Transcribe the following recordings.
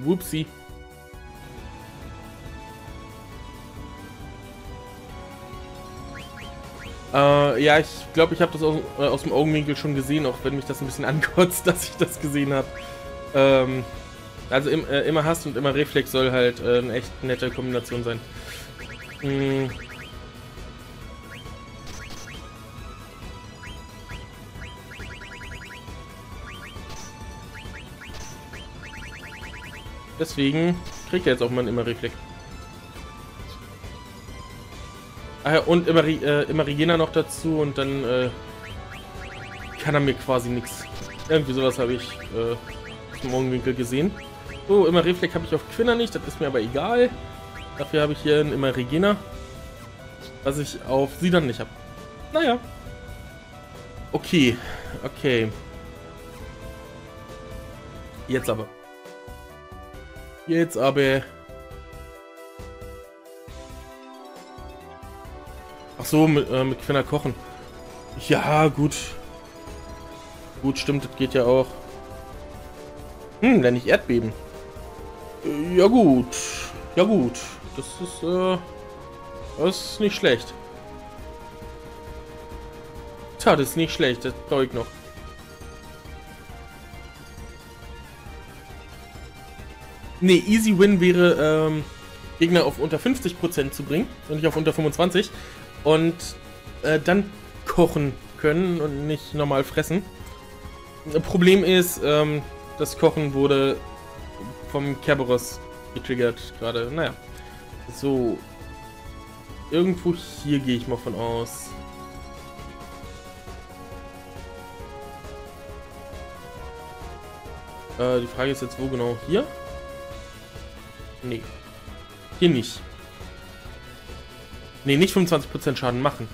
Whoopsie. Ja, ich glaube, ich habe das aus dem Augenwinkel schon gesehen, auch wenn mich das ein bisschen ankotzt, dass ich das gesehen habe. Also immer Hass und immer Reflex soll halt eine echt nette Kombination sein. Deswegen kriegt er jetzt auch mal einen immer Reflex. Ah ja, und immer Regina noch dazu und dann kann er mir quasi nichts. Irgendwie sowas habe ich aus dem Augenwinkel gesehen. So, immer Reflex habe ich auf Quinner nicht, das ist mir aber egal. Dafür habe ich hier einen immer Regina, was ich auf sie dann nicht habe. Naja. Okay, okay. Jetzt aber. Jetzt aber. Ach so, mit Quinner kochen. Ja, gut. Gut, stimmt, das geht ja auch. Nenn ich Erdbeben. Ja gut. Ja gut. Das ist nicht schlecht. Tja, das ist nicht schlecht, das brauche ich noch. Ne, Easy Win wäre, Gegner auf unter 50% zu bringen und nicht auf unter 25%. Und dann kochen können und nicht normal fressen. Problem ist, das Kochen wurde vom Kerberos getriggert gerade. Naja. So. Irgendwo hier gehe ich mal von aus. Die Frage ist jetzt, wo genau? Hier? Nee. Hier nicht. Nee, nicht 25% Schaden machen.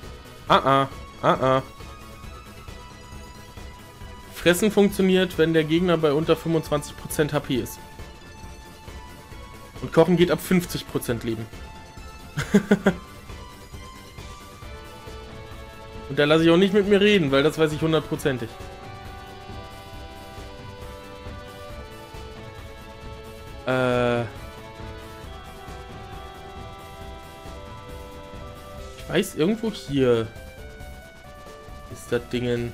Fressen funktioniert, wenn der Gegner bei unter 25% HP ist. Und Kochen geht ab 50% Leben. Und da lasse ich auch nicht mit mir reden, weil das weiß ich 100%ig. Ich weiß, irgendwo hier ist das Dingen.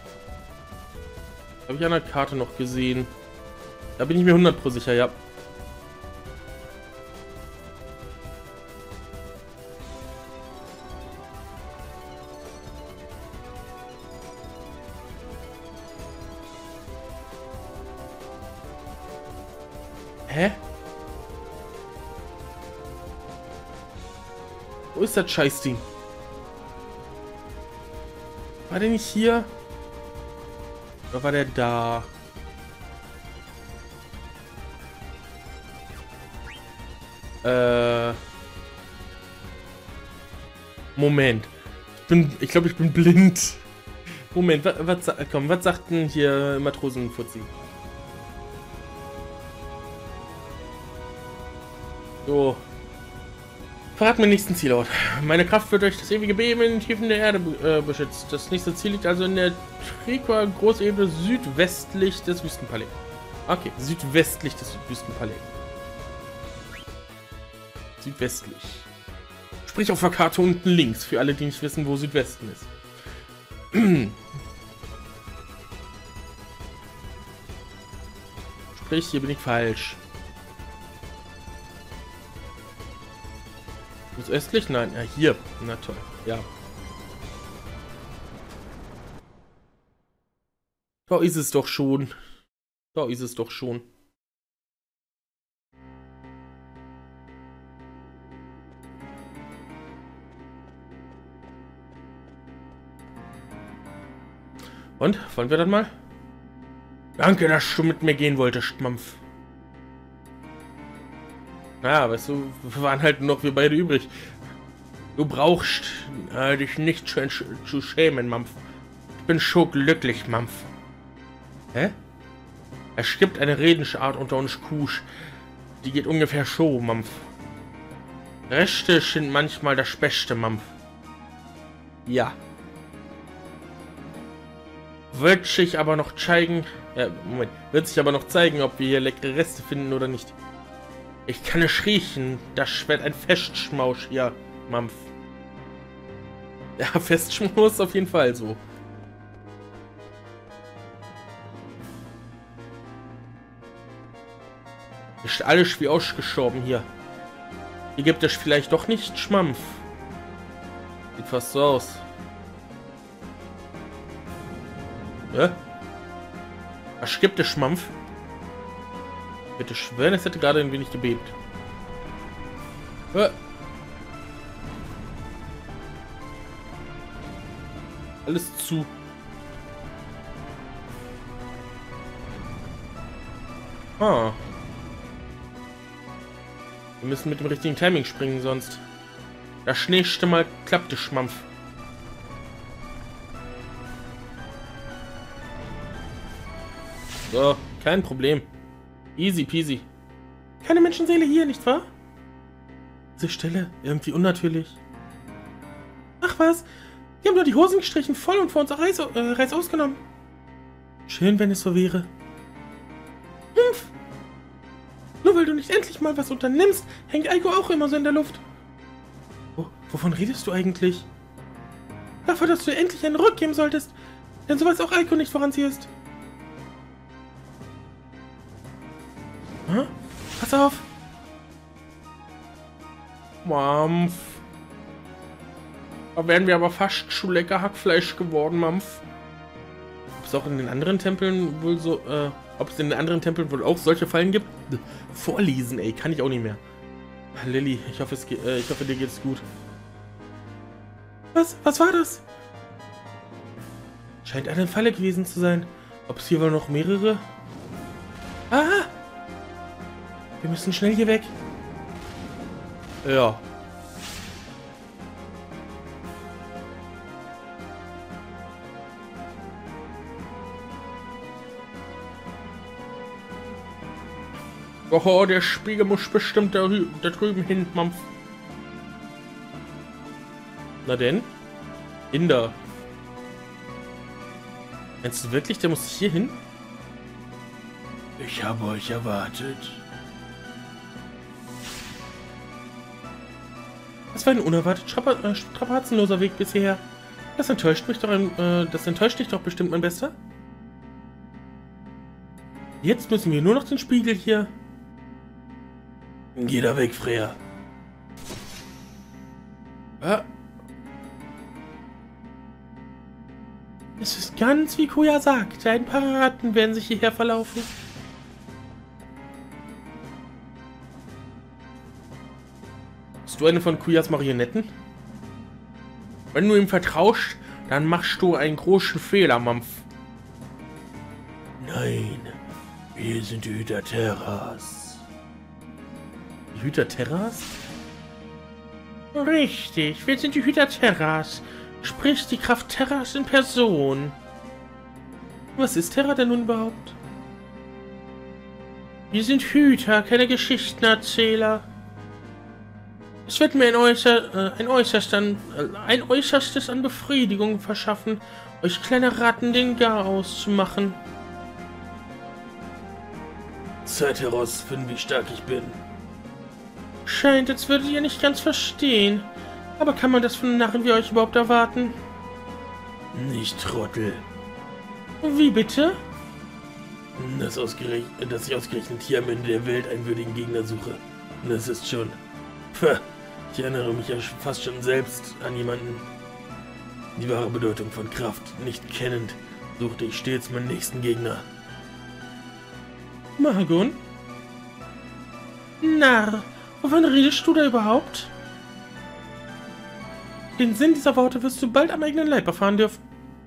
Habe ich an der Karte noch gesehen. Da bin ich mir 100% sicher, ja. Hä? Wo ist das Scheißding? War der nicht hier? Oder war der da? Moment. Ich glaube, ich bin blind. Moment, was sagt denn hier Matrosenfuzzi? So. Verrat mir nächsten Zielort. Meine Kraft wird durch das ewige Beben in den Tiefen der Erde beschützt. Das nächste Ziel liegt also in der Triqua Großebene südwestlich des Wüstenpalais. Okay, südwestlich des Wüstenpalais. Südwestlich. Sprich auf der Karte unten links, für alle, die nicht wissen, wo Südwesten ist. Sprich, hier bin ich falsch. Wo ist östlich? Nein, ja, hier. Na toll, ja. Da ist es doch schon. Da ist es doch schon. Und? Wollen wir dann mal? Danke, dass du mit mir gehen wolltest, Mampf. Naja, weißt du, wir waren halt noch wir beide übrig. Du brauchst dich nicht zu schämen, Mampf. Ich bin so glücklich, Mampf. Hä? Es gibt eine Redensart unter uns Kusch. Die geht ungefähr so, Mampf. Rechte sind manchmal das Beste, Mampf. Ja. Wird sich aber noch zeigen, wird sich aber noch zeigen, ob wir hier leckere Reste finden oder nicht. Ich kann es riechen. Das wird ein Festschmausch hier, Mampf. Ja, Festschmaus auf jeden Fall so. Ist alles wie ausgestorben hier. Hier gibt es vielleicht doch nicht Schmampf. Sieht fast so aus. Ja? Was gibt es Schmampf? Bitte schwören, es hätte gerade ein wenig gebebt. Ja. Alles zu. Ah. Wir müssen mit dem richtigen Timing springen, sonst. Das nächste Mal klappt der Schmampf. So, kein Problem. Easy peasy. Keine Menschenseele hier, nicht wahr? Diese Stelle, irgendwie unnatürlich. Ach was, wir haben nur die Hosen gestrichen voll und vor unserer Reis ausgenommen. Schön, wenn es so wäre. Humph. Nur weil du nicht endlich mal was unternimmst, hängt Eiko auch immer so in der Luft. Oh, wovon redest du eigentlich? Davon, dass du endlich einen Ruck geben solltest, denn so weiß auch Eiko nicht, woran sie ist. Hm? Pass auf! Mampf. Da wären wir aber fast zu lecker Hackfleisch geworden, Mampf. Ob es auch in den anderen Tempeln wohl so, ob es in den anderen Tempeln wohl auch solche Fallen gibt? Vorlesen, ey, kann ich auch nicht mehr. Lilly, ich hoffe, dir geht's gut. Was war das? Scheint eine Falle gewesen zu sein. Ob es hier wohl noch mehrere? Ah! Wir müssen schnell hier weg. Ja. Oh, der Spiegel muss bestimmt da drüben hin, Mampf. Na denn? Inder. Meinst du wirklich, der muss hier hin? Ich habe euch erwartet. Das war ein unerwartet strapazenloser Weg bis hierher. Das enttäuscht dich doch bestimmt, mein Bester. Jetzt müssen wir nur noch den Spiegel hier. Geh da weg, Freya. Ah. Es ist ganz wie Kuya sagt. Ein paar Ratten werden sich hierher verlaufen. Bist du eine von Kuyas Marionetten? Wenn du ihm vertraust, dann machst du einen großen Fehler, Mampf. Nein, wir sind die Hüter Terras. Die Hüter Terras? Richtig, wir sind die Hüter Terras. Sprich die Kraft Terras in Person. Was ist Terra denn nun überhaupt? Wir sind Hüter, keine Geschichtenerzähler. Es wird mir ein Äußerstes an Befriedigung verschaffen, euch kleine Ratten den Garaus zu machen. Zeit herauszufinden, wie stark ich bin. Scheint, als würdet ihr nicht ganz verstehen. Aber kann man das von Narren wie euch überhaupt erwarten? Nicht, Trottel. Wie bitte? Dass ich ausgerechnet hier am Ende der Welt einen würdigen Gegner suche. Das ist schon... Pah, ich erinnere mich ja fast schon selbst an jemanden. Die wahre Bedeutung von Kraft nicht kennend, suchte ich stets meinen nächsten Gegner. Mahagon? Narr, wovon redest du da überhaupt? Den Sinn dieser Worte wirst du bald am eigenen Leib erfahren dürfen.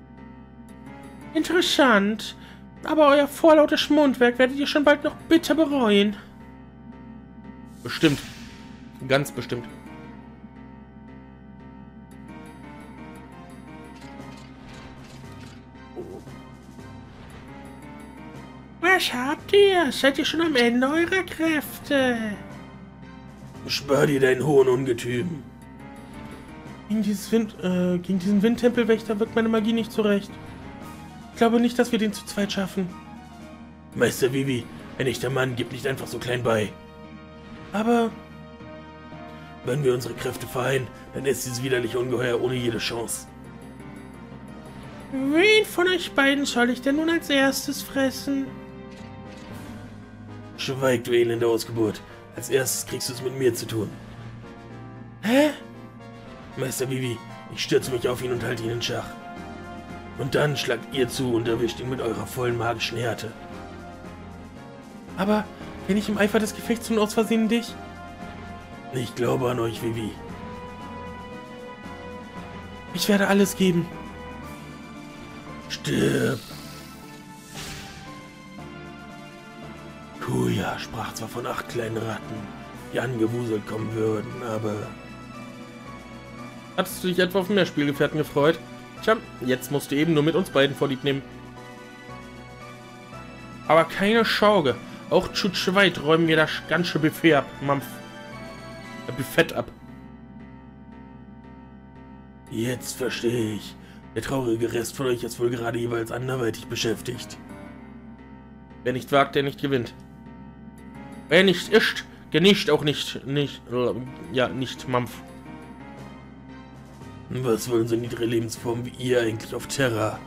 Interessant, aber euer vorlautes Mundwerk werdet ihr schon bald noch bitter bereuen. Bestimmt. Ganz bestimmt. Was habt ihr? Seid ihr schon am Ende eurer Kräfte? Spar dir deinen hohen Ungetüm. Gegen diesen Windtempelwächter wirkt meine Magie nicht zurecht. Ich glaube nicht, dass wir den zu zweit schaffen. Meister Vivi, ein echter Mann gibt nicht einfach so klein bei. Aber wenn wir unsere Kräfte vereinen, dann ist dieses widerliche Ungeheuer ohne jede Chance. Wen von euch beiden soll ich denn nun als erstes fressen? Schweig, du elende Ausgeburt. Als erstes kriegst du es mit mir zu tun. Hä? Meister Vivi, ich stürze mich auf ihn und halte ihn in Schach. Und dann schlagt ihr zu und erwischt ihn mit eurer vollen magischen Härte. Aber wenn ich im Eifer des Gefechts nun aus Versehen dich? Ich glaube an euch, Vivi. Ich werde alles geben. Stirb! Kuja sprach zwar von 8 kleinen Ratten, die angewuselt kommen würden, aber... Hattest du dich etwa auf mehr Spielgefährten gefreut? Tja, jetzt musst du eben nur mit uns beiden vorlieb nehmen. Aber keine Sorge, auch zu zweit räumen wir das ganze Buffet ab, Mampf. Buffet ab. Jetzt verstehe ich. Der traurige Rest von euch ist wohl gerade jeweils anderweitig beschäftigt. Wer nicht wagt, der nicht gewinnt. Wer nicht isst, genießt auch nicht, nicht Mampf. Was wollen so niedere Lebensformen wie ihr eigentlich auf Terra?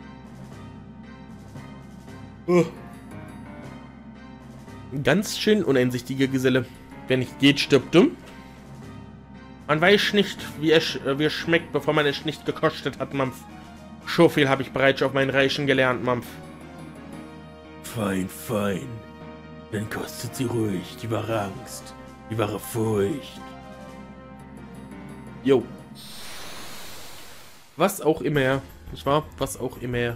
Oh. Ganz schön uneinsichtiger Geselle. Wer nicht geht, stirbt dumm. Man weiß nicht, wie es schmeckt, bevor man es nicht gekostet hat, Mampf. So viel habe ich bereits auf meinen Reichen gelernt, Mampf. Fein, fein. Dann kostet sie ruhig die wahre Angst, die wahre Furcht. Jo. Was auch immer, nicht wahr? Was auch immer.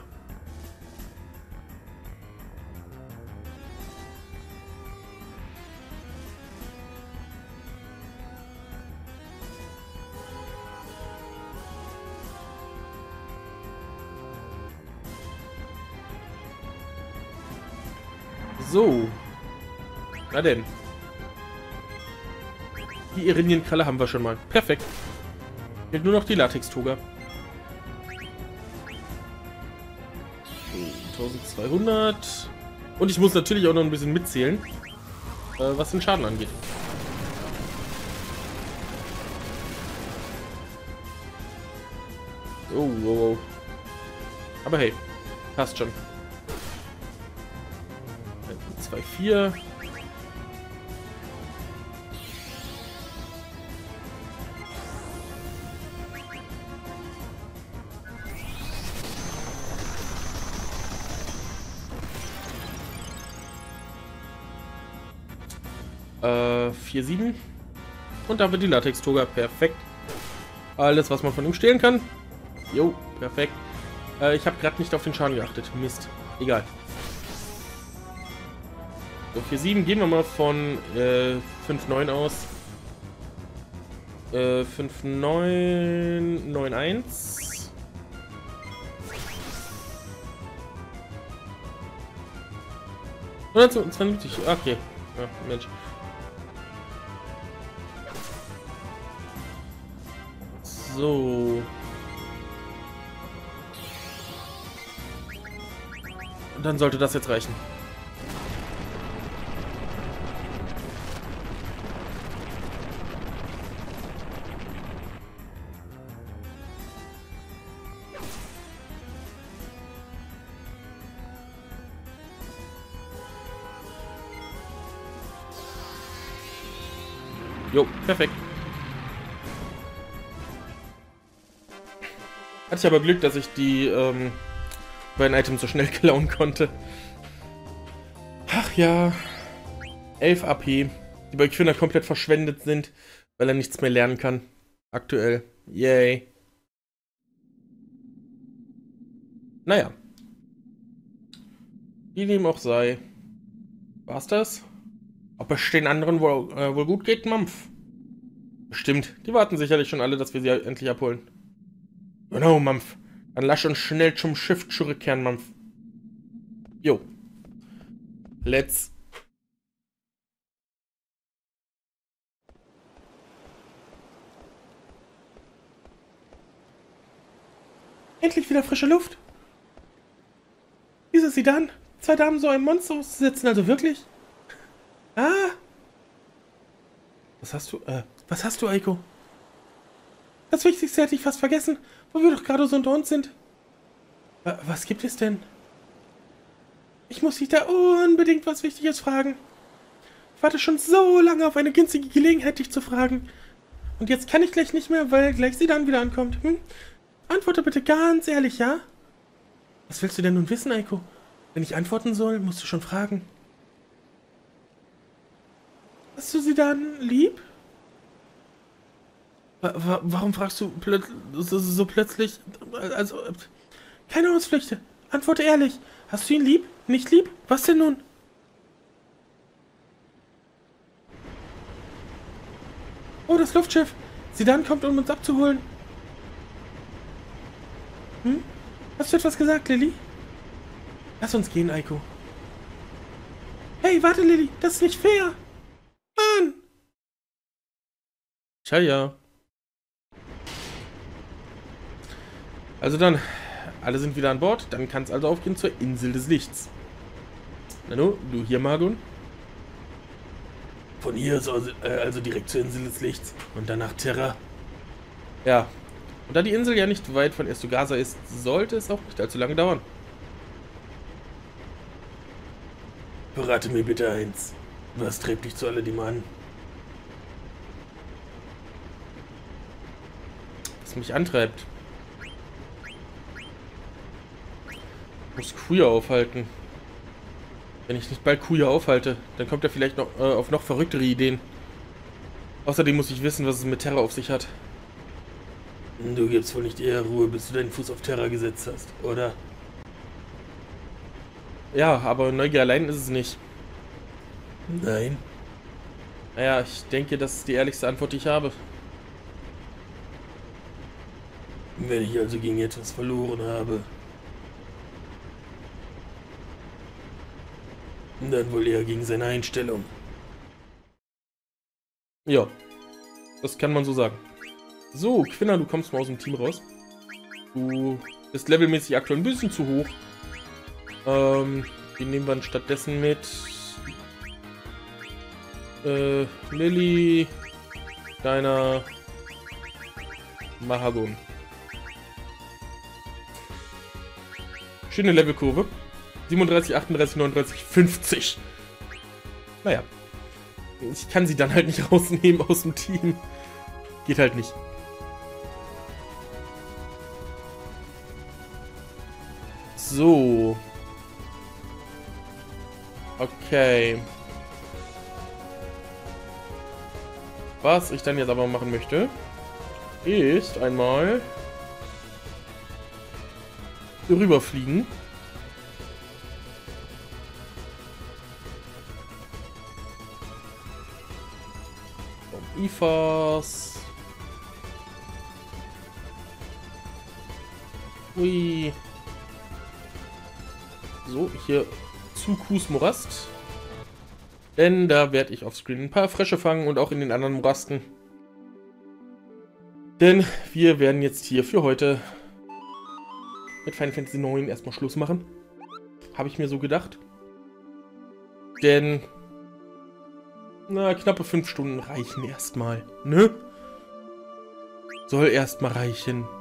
So. Na denn. Die Irinien-Kralle haben wir schon mal. Perfekt. Fehlt nur noch die Latex-Toga. 1200. Und ich muss natürlich auch noch ein bisschen mitzählen, was den Schaden angeht. Oh, oh, oh. Aber hey, passt schon. 2, 4. Äh, 4, 7. Und da wird die Latex-Toga. Perfekt. Alles, was man von ihm stehlen kann. Jo, perfekt. Ich habe gerade nicht auf den Schaden geachtet. Mist. Egal. So, 4, 7. Gehen wir mal von 5, 9 aus. 5, 9, 9, 1. Oder 72. Okay. Ja, Mensch. So. Und dann sollte das jetzt reichen. Jo, perfekt. Hatte ich aber Glück, dass ich die beiden Items so schnell klauen konnte. Ach ja. 11 AP, die bei Quinner komplett verschwendet sind, weil er nichts mehr lernen kann. Aktuell. Yay. Naja. Wie dem auch sei. War's das? Ob es den anderen wohl gut geht, Mampf? Bestimmt. Die warten sicherlich schon alle, dass wir sie endlich abholen. Genau, Mampf. Dann lass uns schnell zum Schiff zurückkehren, Mampf. Jo. Let's. Endlich wieder frische Luft. sie dann? 2 Damen so einem Monster auszusetzen, also wirklich? Ah! Was hast du, Eiko? Das Wichtigste hätte ich fast vergessen, wo wir doch gerade so unter uns sind. Was gibt es denn? Ich muss dich da unbedingt was Wichtiges fragen. Ich warte schon so lange auf eine günstige Gelegenheit, dich zu fragen. Und jetzt kann ich gleich nicht mehr, weil gleich sie dann wieder ankommt. Antworte bitte ganz ehrlich, ja? Was willst du denn nun wissen, Eiko? Wenn ich antworten soll, musst du schon fragen. Hast du sie dann lieb? Warum fragst du so plötzlich? Also, keine Ausflüchte. Antworte ehrlich. Hast du ihn lieb? Nicht lieb? Was denn nun? Oh, das Luftschiff. Zidane kommt, um uns abzuholen. Hast du etwas gesagt, Lilly? Lass uns gehen, Eiko. Hey, warte, Lilly. Das ist nicht fair. Mann. Tja, ja. Also dann, alle sind wieder an Bord. Dann kann es also aufgehen zur Insel des Lichts. Nanu, du hier, Magun? Von hier ist also direkt zur Insel des Lichts. Und dann nach Terra. Ja. Und da die Insel ja nicht weit von Estugasa ist, sollte es auch nicht allzu lange dauern. Verrate mir bitte eins. Was treibt dich zu alledem an? Was mich antreibt. Ich muss Kuya aufhalten. Wenn ich nicht bald Kuya aufhalte, dann kommt er vielleicht noch auf noch verrücktere Ideen. Außerdem muss ich wissen, was es mit Terra auf sich hat. Du gibst wohl nicht eher Ruhe, bis du deinen Fuß auf Terra gesetzt hast, oder? Ja, aber Neugier allein ist es nicht. Nein. Naja, ich denke, das ist die ehrlichste Antwort, die ich habe. Wenn ich also gegen etwas verloren habe, dann wohl eher gegen seine Einstellung. Ja, das kann man so sagen. So, Quinna, du kommst mal aus dem Team raus. Du bist levelmäßig aktuell ein bisschen zu hoch. Die nehmen wir dann stattdessen mit. Lilly, deiner Mahagon. Schöne Levelkurve. 37, 38, 39, 50. Naja. Ich kann sie dann halt nicht rausnehmen aus dem Team. Geht halt nicht. So. Okay. Was ich dann jetzt aber machen möchte, ist einmal hier rüberfliegen. Vom IFAS. Ui. So, hier zu Kus Morast. Denn da werde ich offscreen ein paar Frösche fangen und auch in den anderen Morasten. Denn wir werden jetzt hier für heute mit Final Fantasy 9 erstmal Schluss machen. Habe ich mir so gedacht. Denn, na, knappe 5 Stunden reichen erstmal, ne? Soll erstmal reichen.